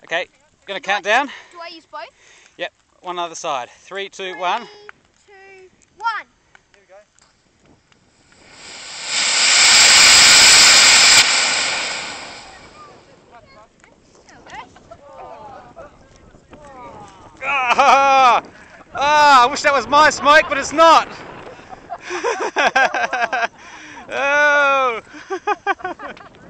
Okay, gonna count down. Do I use both? Yep, one other side. 3, 2, 1. 3, 2, 1. Here we go. I wish that was my smoke, but it's not. Oh.